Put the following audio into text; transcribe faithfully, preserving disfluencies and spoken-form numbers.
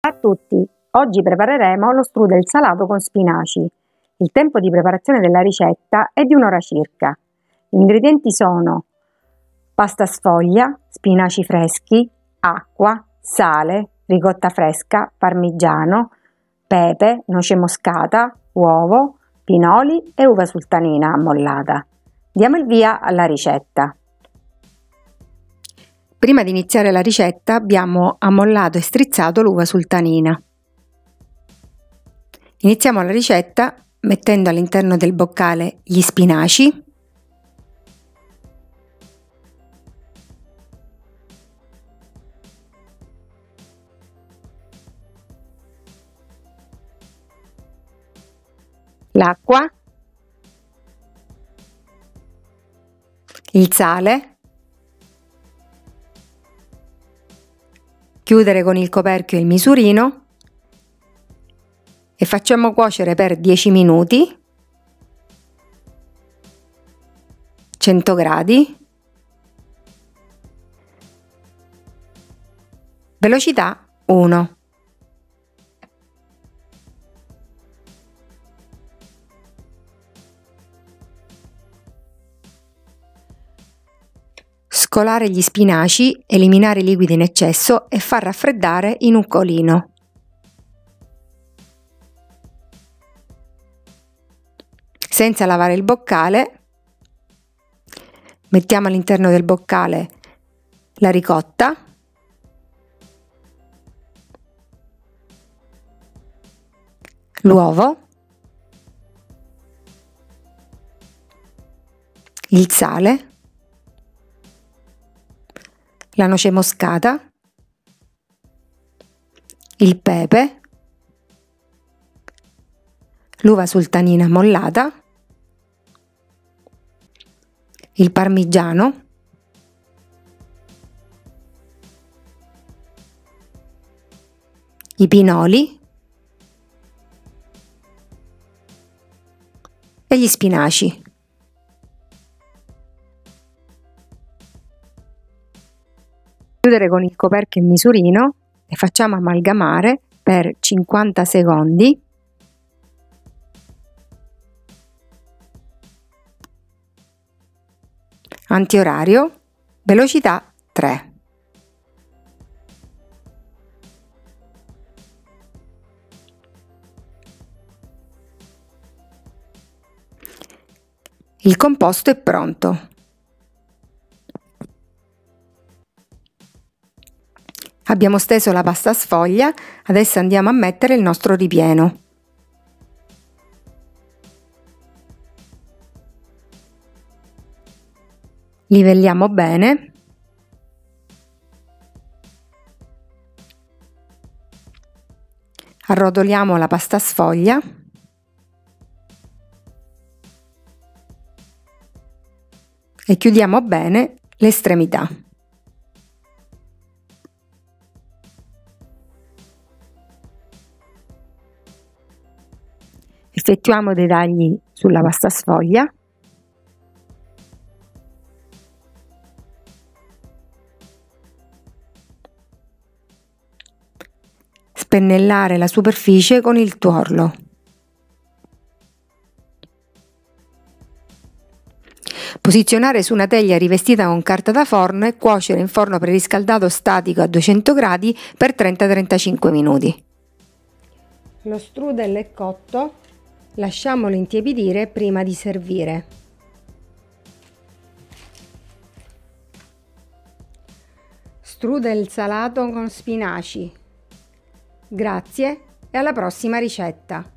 Ciao a tutti, oggi prepareremo lo strudel salato con spinaci. Il tempo di preparazione della ricetta è di un'ora circa. Gli ingredienti sono pasta sfoglia, spinaci freschi, acqua, sale, ricotta fresca, parmigiano, pepe, noce moscata, uovo, pinoli e uva sultanina ammollata. Diamo il via alla ricetta. Prima di iniziare la ricetta abbiamo ammollato e strizzato l'uva sultanina. Iniziamo la ricetta mettendo all'interno del boccale gli spinaci, l'acqua, il sale, chiudere con il coperchio il misurino e facciamo cuocere per dieci minuti, cento gradi, velocità uno. Scolare gli spinaci, eliminare i liquidi in eccesso e far raffreddare in un colino. Senza lavare il boccale, mettiamo all'interno del boccale la ricotta, l'uovo, il sale, la noce moscata, il pepe, l'uva sultanina ammollata, il parmigiano, i pinoli e gli spinaci. Chiudere con il coperchio il misurino e facciamo amalgamare per cinquanta secondi. Antiorario, velocità tre. Il composto è pronto. Abbiamo steso la pasta sfoglia, adesso andiamo a mettere il nostro ripieno. Livelliamo bene. Arrotoliamo la pasta sfoglia. E chiudiamo bene le estremità. Effettuiamo dei tagli sulla pasta sfoglia. Spennellare la superficie con il tuorlo. Posizionare su una teglia rivestita con carta da forno e cuocere in forno preriscaldato statico a duecento gradi per trenta trentacinque minuti. Lo strudel è cotto. Lasciamolo intiepidire prima di servire. Strudel salato con spinaci. Grazie e alla prossima ricetta!